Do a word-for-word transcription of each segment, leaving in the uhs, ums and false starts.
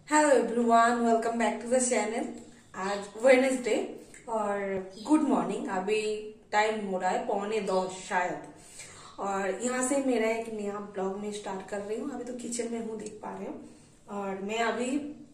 Hello everyone, welcome back to the channel. आज Wednesday और good morning. अभी time हो रहा है पौने दस शायद, और यहाँ से मेरा एक नया ब्लॉग में स्टार्ट कर रही हूँ। अभी तो किचन में हूँ, देख पा रहे हो। और मैं अभी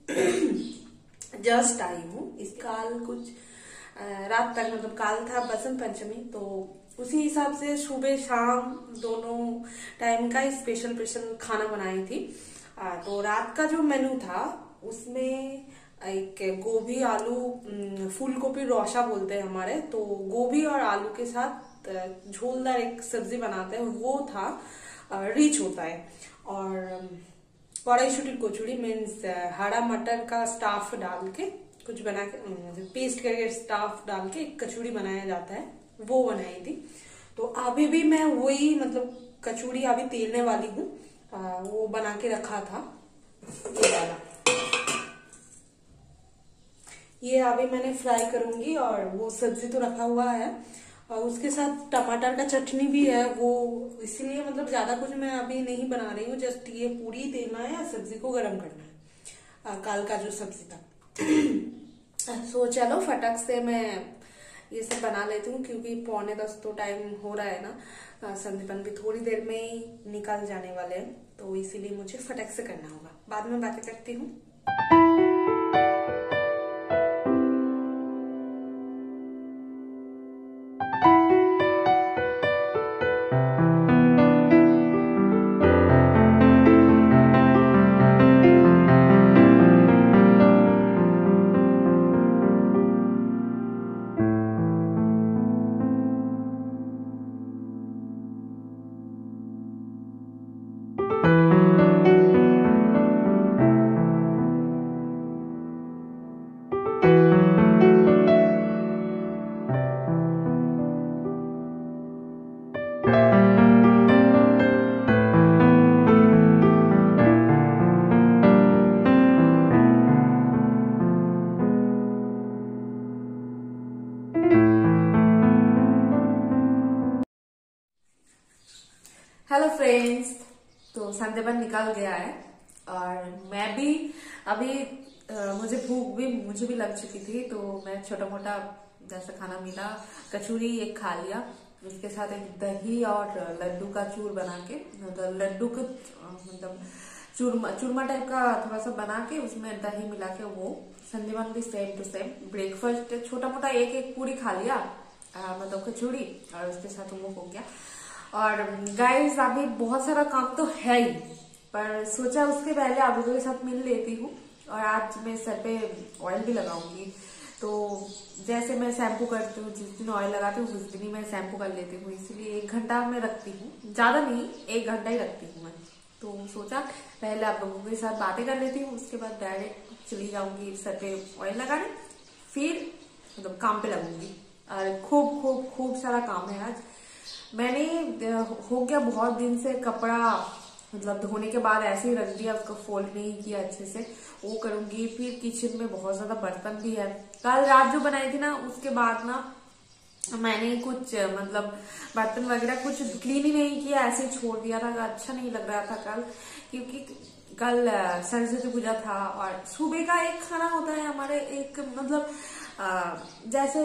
जस्ट आई हूँ। इस काल कुछ अ, रात तक, मतलब काल था बसंत पंचमी, तो उसी हिसाब से सुबह शाम दोनों टाइम का स्पेशल स्पेशल खाना बनाई थी। आ, तो रात का जो मेनू था उसमें एक गोभी आलू, अम, फूल गोभी रौशा बोलते हैं हमारे, तो गोभी और आलू के साथ अ, झोलदार एक सब्जी बनाते हैं, वो था। रिच होता है। और अम, कड़ाईशुटी कचौड़ी मीन्स हरा मटर का स्टाफ डाल के कुछ बना के, पेस्ट करके स्टाफ डाल के एक कचौड़ी बनाया जाता है, वो बनाई थी। तो अभी भी मैं वही, मतलब कचौड़ी अभी तेलने वाली हूँ। आ, वो बना के रखा था, ये वाला। ये अभी मैंने फ्राई करूंगी, और वो सब्जी तो रखा हुआ है, और उसके साथ टमाटर का चटनी भी है वो। इसीलिए मतलब ज्यादा कुछ मैं अभी नहीं बना रही हूँ, जस्ट ये पूरी देना है, सब्जी को गर्म करना है। आ, काल का जो सब्जी था। सो चलो फटक से मैं ये सब बना लेती हूँ, क्योंकि पौने दस तो टाइम हो रहा है ना। संदीपन भी थोड़ी देर में ही निकल जाने वाले हैं, तो इसीलिए मुझे फटक से करना होगा। बाद में बातें करती हूँ। हेलो फ्रेंड्स, तो संदीपन निकल गया है, और मैं भी अभी अ, मुझे भूख भी मुझे भी लग चुकी थी, तो मैं छोटा मोटा जैसा खाना मिला, कचौरी एक खा लिया। उसके साथ एक दही और लड्डू का चूर बना के, मतलब लड्डू को अ, मतलब चूरमा चूरमा टाइप का थोड़ा सा बना के उसमें दही मिला के, वो संदीपन भी सेम टू सेम ब्रेकफास्ट छोटा मोटा एक एक पूरी खा लिया, अ, मतलब कचौड़ी, और उसके साथ वो हो गया। और गाइस अभी बहुत सारा काम तो है ही, पर सोचा उसके पहले आप लोगों के साथ मिल लेती हूँ। और आज मैं सर पे ऑयल भी लगाऊंगी, तो जैसे मैं शैम्पू करती हूँ, जिस दिन ऑयल लगाती हूँ उस दिन ही मैं शैम्पू कर लेती हूँ, इसलिए एक घंटा मैं रखती हूँ, ज्यादा नहीं, एक घंटा ही रखती हूँ मैं। तो सोचा पहले आप लोगों के साथ बातें कर लेती हूँ, उसके बाद डायरेक्ट चली जाऊंगी सर पे ऑयल लगाने, फिर मतलब काम पे लगूंगी। और खूब खूब खूब सारा काम है आज। मैंने हो गया बहुत दिन से कपड़ा, मतलब धोने के बाद ऐसे ही रख दिया, उसको फोल्ड नहीं किया अच्छे से, वो करूंगी। फिर किचन में बहुत ज्यादा बर्तन भी है, कल रात जो बनाई थी ना, उसके बाद ना मैंने कुछ मतलब बर्तन वगैरह कुछ क्लीन ही नहीं किया, ऐसे ही छोड़ दिया था। अच्छा नहीं लग रहा था कल, क्योंकि कल सरस्वती पूजा था, और सुबह का एक खाना होता है हमारे, एक मतलब आ, जैसे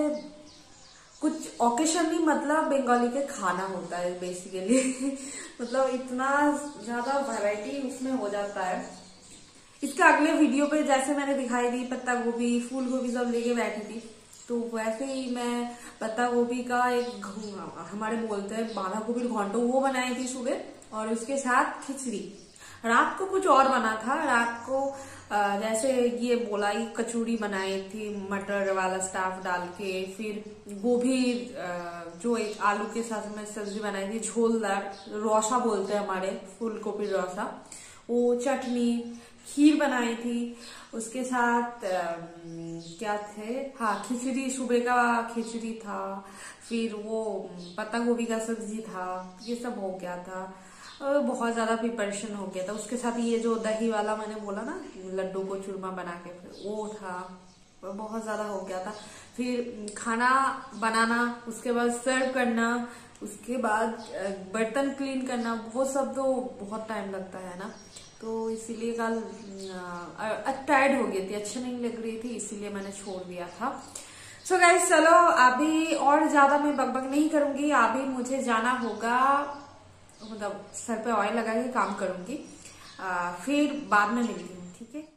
कुछ ओकेशन नहीं, मतलब बंगाली के खाना होता है बेसिकली। मतलब इतना ज्यादा वैरायटी उसमें हो जाता है। इसके अगले वीडियो पे जैसे मैंने दिखाई दी पत्ता गोभी फूल गोभी सब लेके बैठी थी, तो वैसे ही मैं पत्ता गोभी का एक हमारे बोलते हैं बांधा गोभी घंटो, वो बनाई थी सुबह, और उसके साथ खिचड़ी। रात को कुछ और बना था, रात को आ, जैसे ये बोला ही कचौड़ी बनाई थी मटर वाला स्टाफ डाल के, फिर गोभी जो एक आलू के साथ में सब्जी बनाई थी झोलदार, रौशा बोलते हैं हमारे, फूल गोभी रौशा, वो चटनी, खीर बनाई थी। उसके साथ आ, क्या थे, हाँ खिचड़ी, सुबह का खिचड़ी था, फिर वो पत्ता गोभी का सब्जी था, ये सब हो गया था। बहुत ज्यादा प्रिपरेशन हो गया था। उसके साथ ये जो दही वाला मैंने बोला ना, लड्डू को चूरमा बना के, फिर वो था, बहुत ज्यादा हो गया था। फिर खाना बनाना, उसके बाद सर्व करना, उसके बाद बर्तन क्लीन करना, वो सब तो बहुत टाइम लगता है ना। तो इसीलिए कल टायर्ड हो गई थी, अच्छी नहीं लग रही थी, इसीलिए मैंने छोड़ दिया था। सो so गाइस चलो अभी और ज्यादा मैं बकबक नहीं करूंगी, अभी मुझे जाना होगा, मतलब सर पे ऑयल लगा के काम करूंगी, आ, फिर बाद में मिलती हूँ, ठीक है।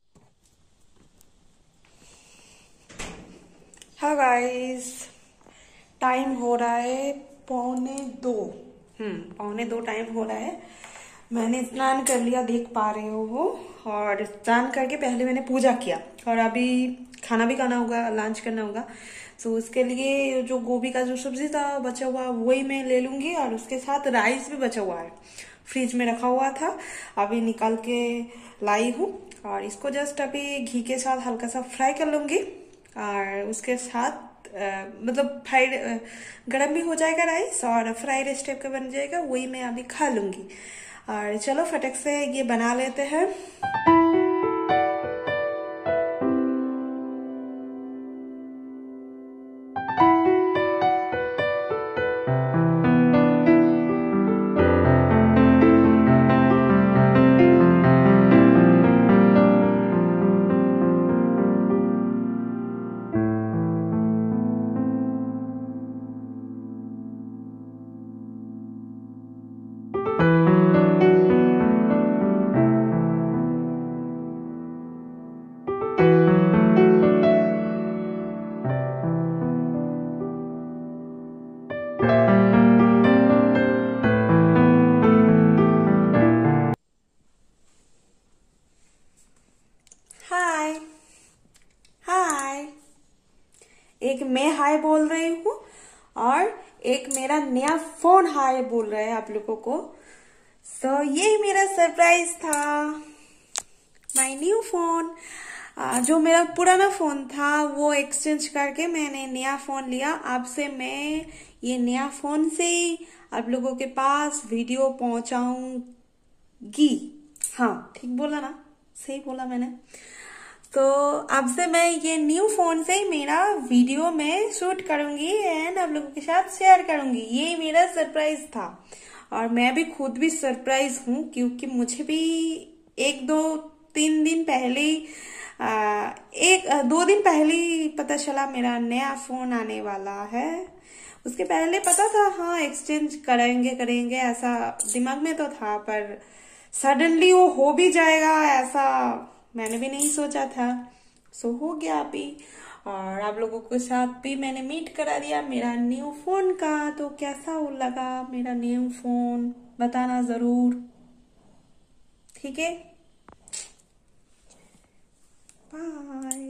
हाँ गाइस टाइम हो रहा है पौने दो, हम्म पौने दो टाइम हो रहा है। मैंने स्नान कर लिया, देख पा रहे हो, और स्नान करके पहले मैंने पूजा किया, और अभी खाना भी खाना होगा, लंच करना होगा। तो उसके लिए जो गोभी का जो सब्जी था बचा हुआ वही मैं ले लूंगी, और उसके साथ राइस भी बचा हुआ है, फ्रिज में रखा हुआ था, अभी निकाल के लाई हूँ, और इसको जस्ट अभी घी के साथ हल्का सा फ्राई कर लूंगी, और उसके साथ आ, मतलब फ्राइड गर्म भी हो जाएगा राइस, और फ्राइड राइस टाइप का बन जाएगा, वही मैं अभी खा लूंगी। और चलो फटक से ये बना लेते हैं। हाय हाय, एक मैं हाय बोल रही हूँ, और एक मेरा नया फोन हाय बोल रहा है आप लोगों को। सो so, ये मेरा सरप्राइज था, माय न्यू फोन। जो मेरा पुराना फोन था वो एक्सचेंज करके मैंने नया फोन लिया। अब से मैं ये नया फोन से ही आप लोगों के पास वीडियो पहुंचाऊंगी। हाँ ठीक बोला ना, सही बोला मैंने। तो अब से मैं ये न्यू फोन से मेरा वीडियो में शूट करूंगी एंड आप लोगों के साथ शेयर करूंगी। ये मेरा सरप्राइज था, और मैं भी खुद भी सरप्राइज हूँ, क्योंकि मुझे भी एक दो तीन दिन पहले आ, एक दो दिन पहले पता चला मेरा नया फोन आने वाला है। उसके पहले पता था हाँ एक्सचेंज करेंगे करेंगे ऐसा दिमाग में तो था, पर सडनली वो हो भी जाएगा ऐसा मैंने भी नहीं सोचा था। सो हो गया अभी, और आप लोगों के साथ भी मैंने मीट करा दिया मेरा न्यू फोन का। तो कैसा लगा मेरा न्यू फोन बताना जरूर, ठीक है। बाय।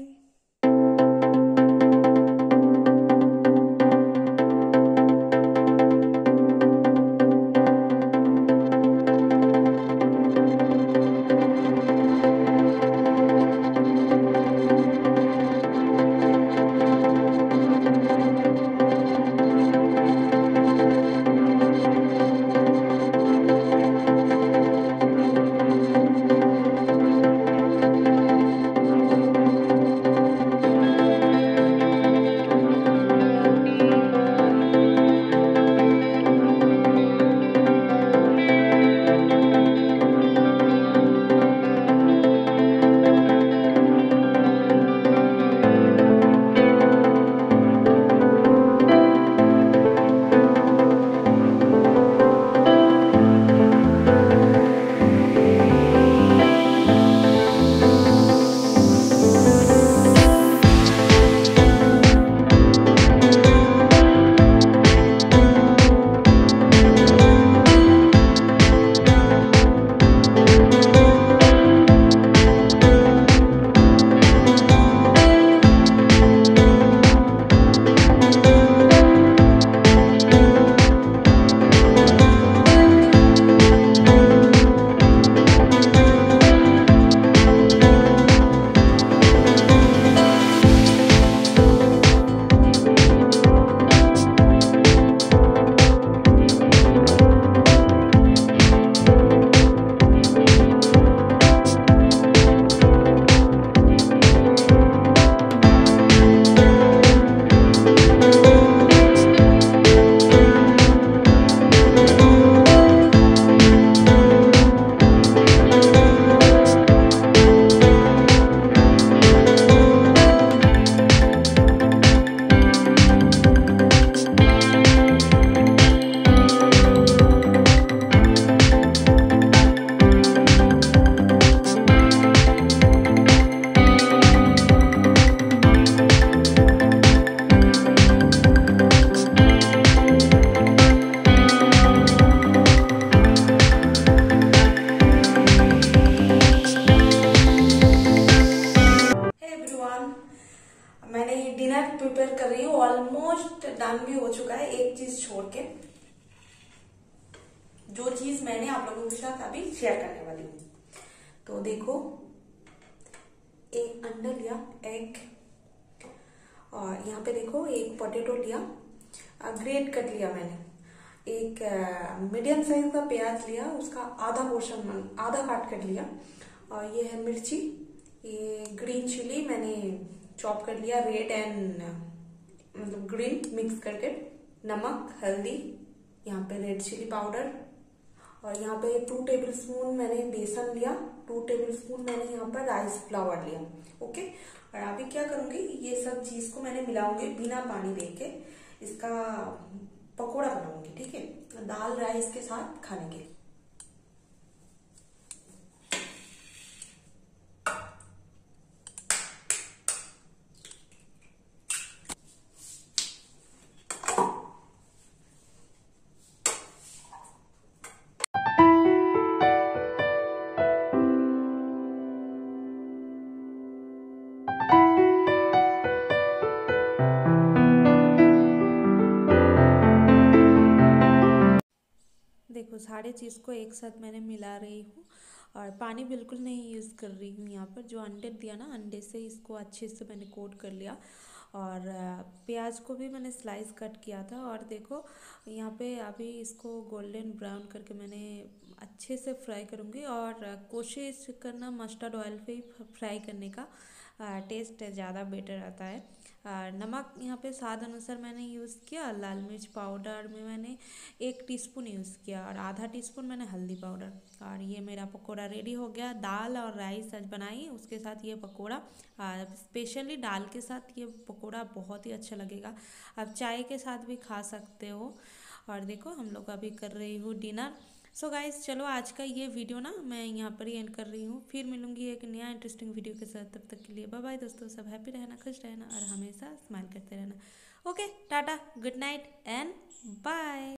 डिनर प्रिपेयर कर रही हूँ, ऑलमोस्ट डन भी हो चुका है, एक चीज छोड़ के, जो चीज मैंने आप लोगों के साथ अभी शेयर करने वाली हूँ। तो देखो, एक अंडा लिया, एग, और यहाँ पे देखो एक पोटैटो लिया, ग्रेट कट लिया मैंने, एक मीडियम साइज का प्याज लिया, उसका आधा पोर्शन आधा काट कर लिया, और ये है मिर्ची, ये ग्रीन चिली मैंने चॉप कर लिया, रेड एंड मतलब ग्रीन मिक्स करके, नमक, हल्दी, यहाँ पे रेड चिली पाउडर, और यहाँ पे टू टेबल स्पून मैंने बेसन लिया, टू टेबल स्पून मैंने यहाँ पर राइस फ्लावर लिया। ओके, और अभी क्या करूंगी, ये सब चीज को मैंने मिलाऊंगी बिना पानी देके, इसका पकोड़ा बनाऊंगी, ठीक है, दाल राइस के साथ खाने के लिए। देखो, सारे चीज़ को एक साथ मैंने मिला रही हूँ, और पानी बिल्कुल नहीं यूज़ कर रही हूँ। यहाँ पर जो अंडे दिया ना, अंडे से इसको अच्छे से मैंने कोट कर लिया, और प्याज को भी मैंने स्लाइस कट किया था। और देखो यहाँ पे अभी इसको गोल्डन ब्राउन करके मैंने अच्छे से फ्राई करूँगी, और कोशिश करना मस्टर्ड ऑयल पे ही फ्राई करने का, टेस्ट ज़्यादा बेटर आता है। नमक यहाँ पे स्वाद अनुसार मैंने यूज़ किया, लाल मिर्च पाउडर में मैंने एक टीस्पून यूज़ किया, और आधा टीस्पून मैंने हल्दी पाउडर। और ये मेरा पकोड़ा रेडी हो गया। दाल और राइस आज बनाई, उसके साथ ये पकोड़ा, स्पेशली दाल के साथ ये पकोड़ा बहुत ही अच्छा लगेगा। आप चाय के साथ भी खा सकते हो। और देखो, हम लोग अभी कर रही हूँ डिनर। सो गाइस, चलो आज का ये वीडियो ना मैं यहाँ पर ही एंड कर रही हूँ, फिर मिलूंगी एक नया इंटरेस्टिंग वीडियो के साथ। तब तक के लिए बाय बाय दोस्तों, सब हैप्पी रहना, खुश रहना, और हमेशा स्माइल करते रहना। Okay, tata, good night and bye.